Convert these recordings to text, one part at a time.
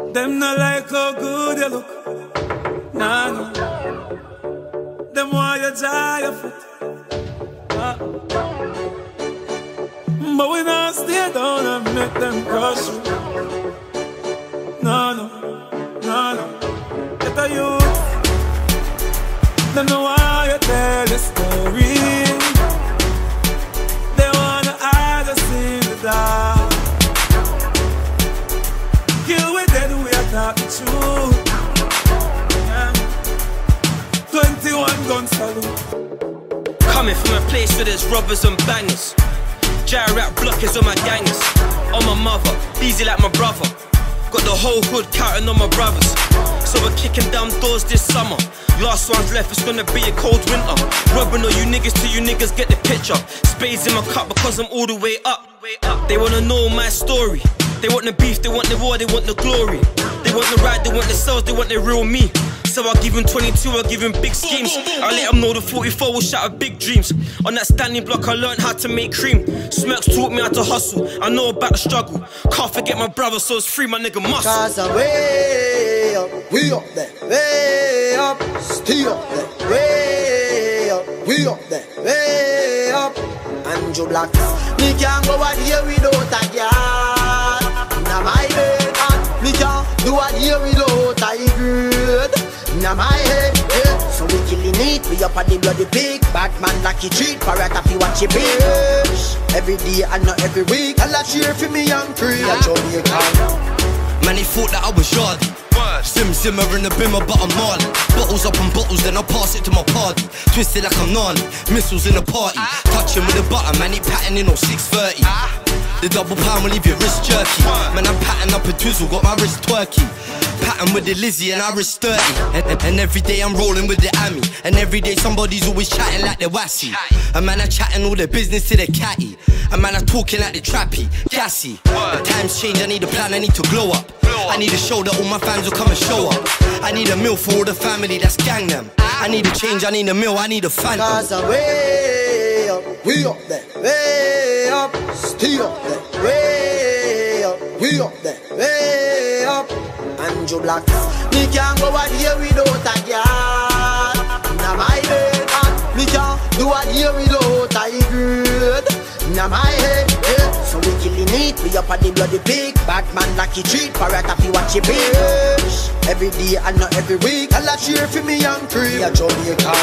Them not like how good you look. Nah, no. Them want you dry your foot. But we not stay down and make them crush you. No, no, no, no. Get a youth. Them know why you tell the story. They wanna hide us in the dark. Kill with dead, we are talking truth. Yeah. 21 gun salute. Coming from a place where there's robbers and bangers. Gyro rap blockers on my gangers. On my mother, easy like my brother. Got the whole hood counting on my brothers. So we're kicking down doors this summer. Last one's left, it's gonna be a cold winter. Robbing all you niggas till you niggas get the picture. Spades in my cup because I'm all the way up. They wanna know my story. They want the beef, they want the war, they want the glory. They want the ride, they want the sales, they want the real me. So I'll give him 22, I'll give him big schemes. I'll let him know the 44 will shatter big dreams. On that standing block I learned how to make cream. Smirks taught me how to hustle, I know about the struggle. Can't forget my brother, so it's free my nigga muscle. Cause I'm way up, we up there, way up. Stay up there, way up, we up there, way up. Andrew Black, me can't go out here without a girl. Now my head, me can't do out here without a girl. Now my head, so we killing it. We up at the bloody pig. Batman lucky treat, parrot if you watch your bitch. Every day and not every week. I'll cheer for me and free. I show me a car. Man, he thought that I was yardy. Simmer in the bimmer, but I'm Marley. Bottles up on bottles, then I pass it to my party. Twisted like I'm gnarly, missiles in the party. Touching with the button, man, he patting in on 630. The double pound will leave your wrist jerky. Man, I'm patting up a twizzle, got my wrist twerky. Patting with the Lizzie and I wrist 30. And every day I'm rolling with the Ami. And every day somebody's always chatting like they're wassy. And man, I chatting all their business to their catty. And man, I talking like the trappy, gassy. The times change, I need a plan, I need to glow up. I need a show that all my fans will come and show up. I need a meal for all the family that's gang them. I need a change, I need a meal, I need a fan. Cause I'm way up, we up there, way up. Stay up there, way up, we up there, way up. Andrew Black, me can't go out here without a girl. Now my head, me can't do out here without a girl. Now my head, so we killing it. We up at the bloody pig. Batman lucky treat, parrot if you watch your bitch. Every day and not every week. I'll cheer for me and free. I join me a car.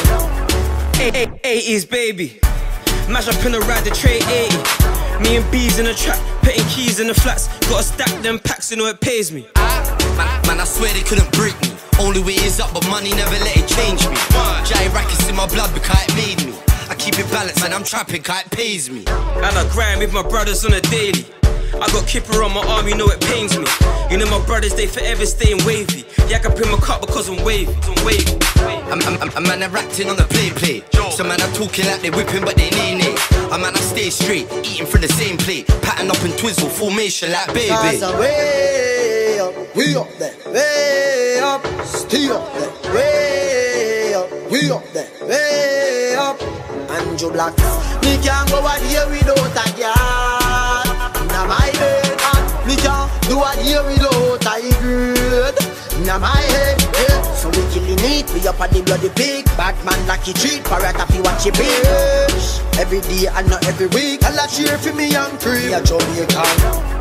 80s baby, mash up in the ride, the tray 80. Me and B's in the trap, putting keys in the flats. Gotta stack them packs, you know it pays me. Man, I swear they couldn't break me. Only way is up, but money never let it change me. Giant rackets in my blood because it made me. I keep it balanced and I'm trapping cause it pays me. And I grind with my brothers on a daily. I got Kipper on my arm, you know it pains me. You know my brothers, they forever staying wavy. Yeah, I can pick my cup because I'm wavy. I'm man, I'm rapping on the plate. So man, I'm talking like they whipping but they nay. And man, I stay straight, eating from the same plate. Patting up in twizzle, formation like baby. Cause I'm way up, we up there, way up. Stay up there, way up, we up there, way up. Andrew Black, me can't go out here without a girl. Now my head, me can't do out here without a girl. Now my head, so we killing it. We up at the bloody pig. Batman lucky treat, parrot if you watch your bitch. Every day and not every week. I'll cheer for me and free. I join me a car.